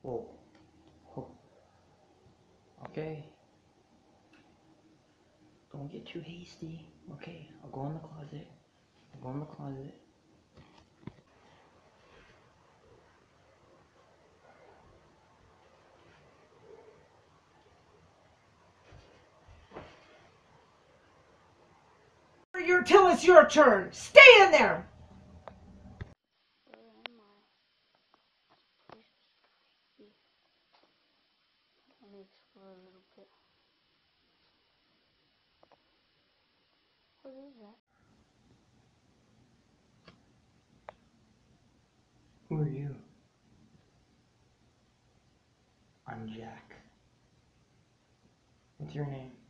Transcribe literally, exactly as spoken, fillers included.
Whoa. Whoa. Okay. Don't get too hasty. Okay, I'll go in the closet. I'll go in the closet. Your till it's your turn. Stay in there. Where am I? This is creepy. Let me explore a little bit. What is that? Who are you? I'm Jack. What's your name?